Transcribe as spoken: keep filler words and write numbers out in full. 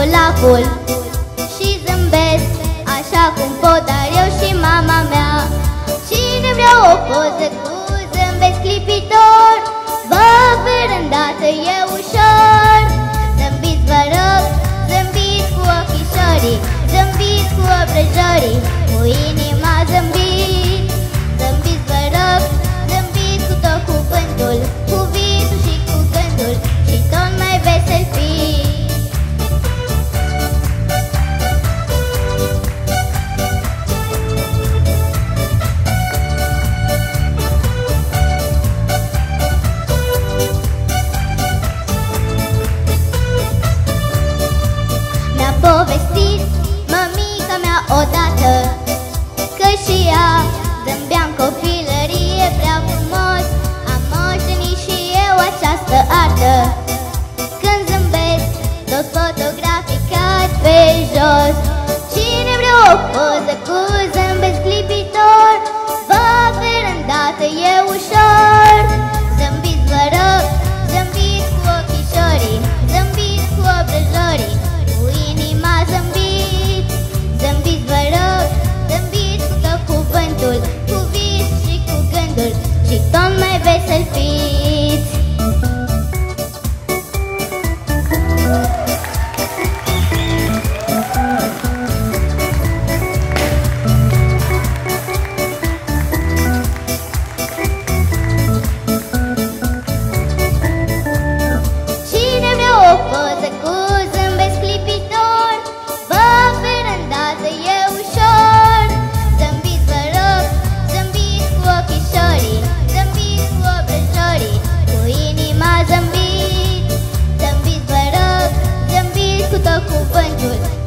dulapul și zâmbesc așa cum pot, dar eu și mama mea. Cine vrea o poză cu zâmbet clipitor, vă ofer îndată, e ușor. Zâmbiți, vă rog, zâmbiți cu ochișorii, zâmbiți cu obrăjorii, cu inima zâmbiți. Zâmbiți, vă rog, zâmbiți cu tot cuvântul, cu visul și cu gândul, și tot mai vesel fiți. Mi-a povestit mămica mea odată că și ea zâmbea în copilărie prea frumos. Am moștenit și eu această artă. Când zâmbesc, tot fotograficat pe jos. Cine vrea o poză cu zâmbet clipitor, vă ofer îndată, e ușor. Zâmbiți, vă rog, zâmbiți cu ochișorii, zâmbiți cu obrăjorii, cu inima zâmbiți. Zâmbiți, vă rog, zâmbiți cu tot cuvântul, cu vis și cu gândul, și tot mai vesel fiți. Cine vrea o poză cu zâmbet clipitor, vă ofer îndată, e ușor. Zâmbiți, vă rog, zâmbiți cu ochișorii, zâmbiți cu obrăjorii, cu inima zâmbiți. Zâmbiți, vă rog, zâmbiți cu tot cuvântul,